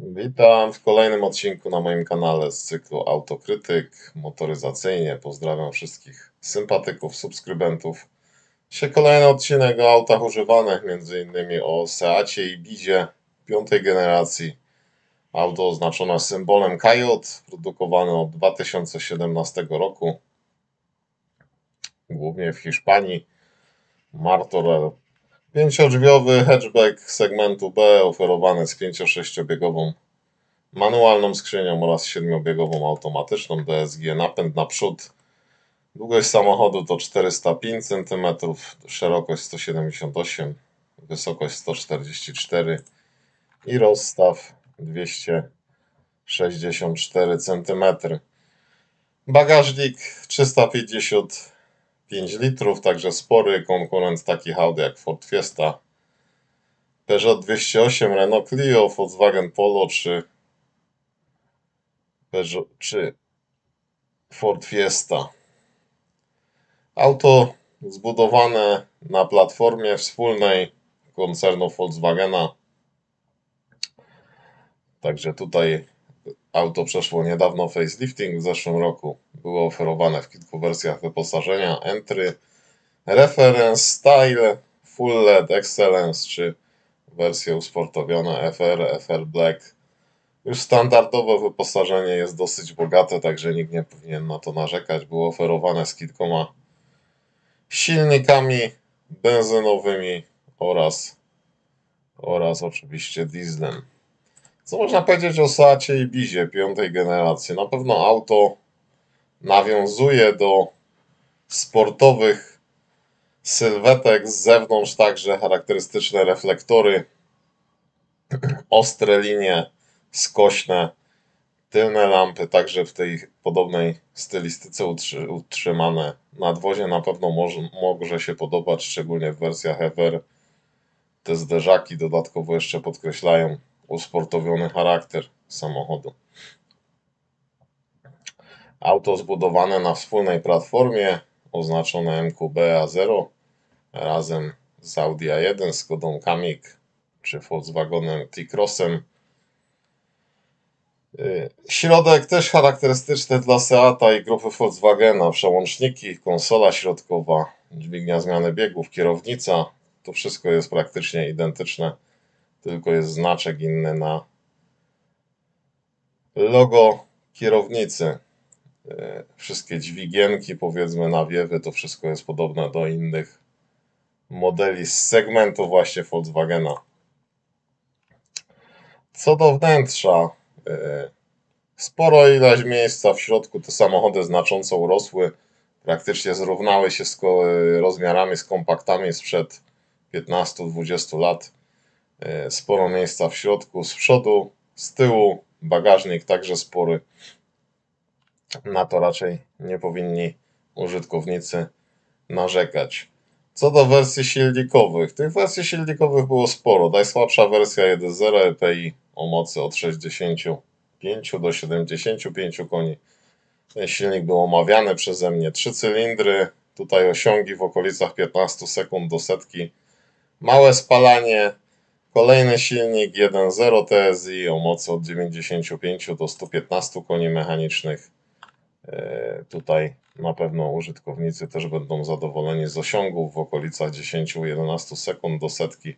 Witam w kolejnym odcinku na moim kanale z cyklu Autokrytyk motoryzacyjnie. Pozdrawiam wszystkich sympatyków, subskrybentów. Dzisiaj kolejny odcinek o autach używanych, m.in. o Seacie Ibizie piątej generacji. Auto oznaczone symbolem Coyote, produkowane od 2017 roku, głównie w Hiszpanii. Martorell. Pięciodrzwiowy hatchback segmentu B, oferowany z 5-6-biegową manualną skrzynią oraz 7-biegową automatyczną DSG. Napęd naprzód. Długość samochodu to 405 cm, szerokość 178, wysokość 144 i rozstaw 264 cm. Bagażnik 355 litrów, także spory konkurent takich aut jak Ford Fiesta, Peugeot 208, Renault Clio, Volkswagen Polo czy Ford Fiesta. Auto zbudowane na platformie wspólnej koncernu Volkswagena. Także tutaj auto przeszło niedawno facelifting w zeszłym roku. Było oferowane w kilku wersjach wyposażenia: Entry, Reference, Style, Full LED, Excellence czy wersje usportowione FR Black. Już standardowe wyposażenie jest dosyć bogate, także nikt nie powinien na to narzekać. Było oferowane z kilkoma silnikami benzynowymi oraz oczywiście dieslem. Co można powiedzieć o Seacie Ibizie piątej generacji? Na pewno auto nawiązuje do sportowych sylwetek z zewnątrz, także charakterystyczne reflektory, ostre linie skośne, tylne lampy także w tej podobnej stylistyce utrzymane. Nadwozie na pewno może się podobać, szczególnie w wersjach FR. Te zderzaki dodatkowo jeszcze podkreślają usportowiony charakter samochodu. Auto zbudowane na wspólnej platformie oznaczone MQB-A0 razem z Audi A1, Skodą Kamiq czy Volkswagenem T-Crossem. Środek też charakterystyczny dla Seata i grupy Volkswagena. Przełączniki, konsola środkowa, dźwignia zmiany biegów, kierownica. To wszystko jest praktycznie identyczne, tylko jest znaczek inny na logo kierownicy. Wszystkie dźwigienki, powiedzmy, nawiewy, to wszystko jest podobne do innych modeli z segmentu właśnie Volkswagena. Co do wnętrza, sporo ilość miejsca w środku. Te samochody znacząco urosły, praktycznie zrównały się z rozmiarami z kompaktami sprzed 15-20 lat. Sporo miejsca w środku, z przodu, z tyłu, bagażnik także spory. Na to raczej nie powinni użytkownicy narzekać. Co do wersji silnikowych, tych wersji silnikowych było sporo. Najsłabsza wersja 1.0 EPI o mocy od 65 do 75 koni. Ten silnik był omawiany przeze mnie. 3 cylindry, tutaj osiągi w okolicach 15 sekund do setki. Małe spalanie, kolejny silnik 1.0 TSI o mocy od 95 do 115 koni mechanicznych. Tutaj na pewno użytkownicy też będą zadowoleni z osiągów w okolicach 10-11 sekund do setki,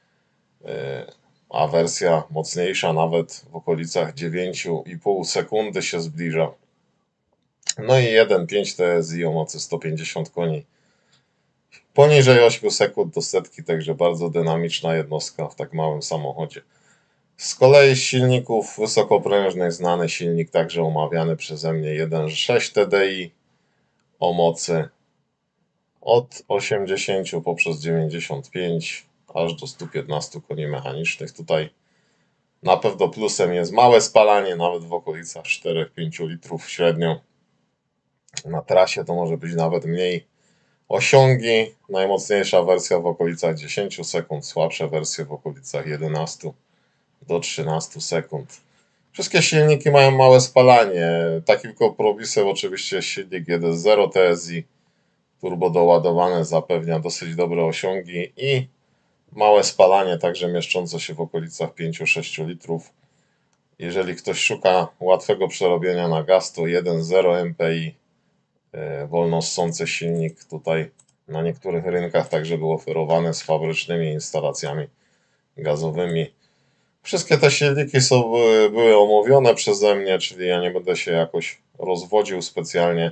a wersja mocniejsza nawet w okolicach 9,5 sekundy się zbliża. No i 1.5 TSI o mocy 150 koni. Poniżej 8 sekund do setki, także bardzo dynamiczna jednostka w tak małym samochodzie. Z kolei z silników wysokoprężnych znany silnik także omawiany przeze mnie 1.6 TDI o mocy od 80 poprzez 95 aż do 115 koni mechanicznych. Tutaj na pewno plusem jest małe spalanie, nawet w okolicach 4-5 litrów średnio. Na trasie to może być nawet mniej. Osiągi, najmocniejsza wersja w okolicach 10 sekund, słabsze wersje w okolicach 11 do 13 sekund. Wszystkie silniki mają małe spalanie. Takim kompromisem oczywiście jest silnik 1.0 TSI. Turbo doładowane zapewnia dosyć dobre osiągi i małe spalanie, także mieszczące się w okolicach 5-6 litrów. Jeżeli ktoś szuka łatwego przerobienia na gaz, to 1.0 MPI, wolno ssący silnik tutaj na niektórych rynkach także był oferowany z fabrycznymi instalacjami gazowymi. Wszystkie te silniki były omówione przeze mnie, czyli ja nie będę się jakoś rozwodził specjalnie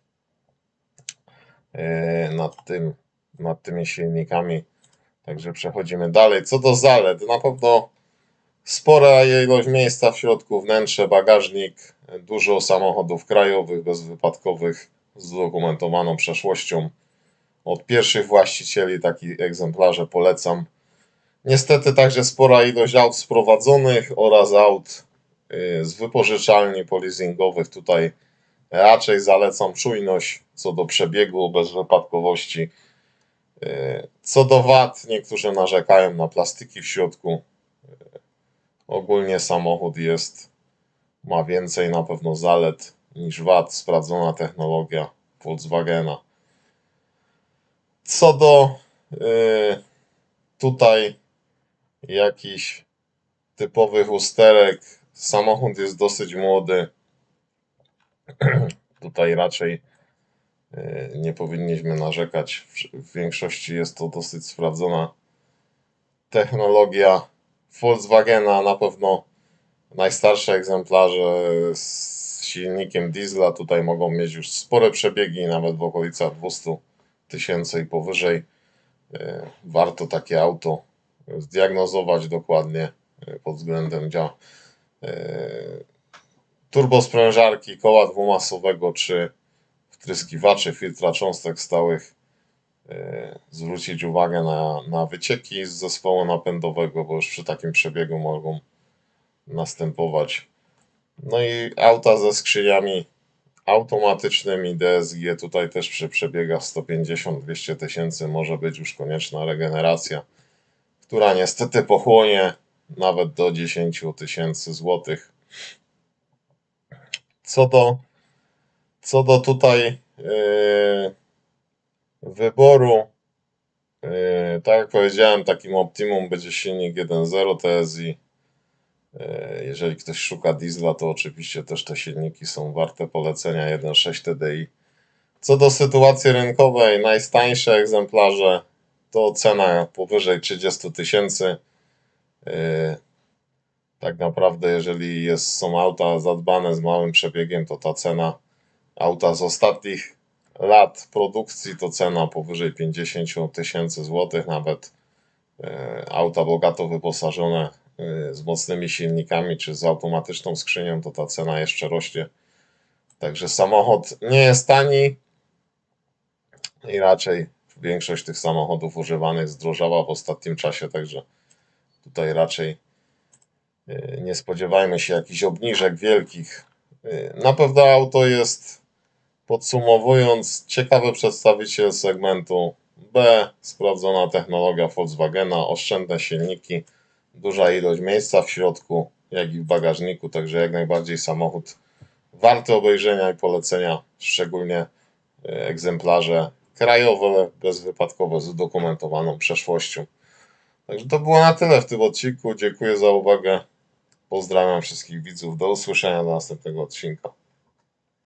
nad tymi silnikami. Także przechodzimy dalej. Co do zalet, na pewno spora ilość miejsca w środku, wnętrze, bagażnik, dużo samochodów krajowych, bezwypadkowych z udokumentowaną przeszłością. Od pierwszych właścicieli takie egzemplarze polecam. Niestety także spora ilość aut sprowadzonych oraz aut z wypożyczalni polizingowych. Tutaj raczej zalecam czujność co do przebiegu, bezwypadkowości. Co do wad, niektórzy narzekają na plastiki w środku. Ogólnie samochód ma więcej na pewno zalet niż wad. Sprawdzona technologia Volkswagena. Co do tutaj jakichś typowych usterek, samochód jest dosyć młody. Tutaj raczej nie powinniśmy narzekać. W większości jest to dosyć sprawdzona technologia Volkswagena. Na pewno najstarsze egzemplarze z silnikiem diesla tutaj mogą mieć już spore przebiegi, nawet w okolicach 200 000 i powyżej. Warto takie auto zdiagnozować dokładnie pod względem turbosprężarki, koła dwumasowego czy wtryskiwaczy, filtra cząstek stałych. Zwrócić uwagę na wycieki z zespołu napędowego, bo już przy takim przebiegu mogą następować. No i auta ze skrzyniami automatycznymi DSG, tutaj też przy przebiegach 150-200 tysięcy może być już konieczna regeneracja, która niestety pochłonie nawet do 10 000 złotych. Co do tutaj wyboru, tak jak powiedziałem, takim optimum będzie silnik 1.0 TSI. Jeżeli ktoś szuka diesla, to oczywiście też te silniki są warte polecenia 1.6 TDI. Co do sytuacji rynkowej, najtańsze egzemplarze to cena powyżej 30 000. Tak naprawdę, jeżeli są auta zadbane z małym przebiegiem, to ta cena auta z ostatnich lat produkcji to cena powyżej 50 000 złotych, nawet auta bogato wyposażone z mocnymi silnikami czy z automatyczną skrzynią, to ta cena jeszcze rośnie. Także samochód nie jest tani i raczej większość tych samochodów używanych zdrożała w ostatnim czasie, także tutaj raczej nie spodziewajmy się jakichś obniżek wielkich. Na pewno auto jest, podsumowując, ciekawy przedstawiciel segmentu B, sprawdzona technologia Volkswagena, oszczędne silniki, duża ilość miejsca w środku, jak i w bagażniku, także jak najbardziej samochód warty obejrzenia i polecenia, szczególnie egzemplarze krajowe, bezwypadkowe, z udokumentowaną przeszłością. Także to było na tyle w tym odcinku. Dziękuję za uwagę. Pozdrawiam wszystkich widzów. Do usłyszenia do następnego odcinka.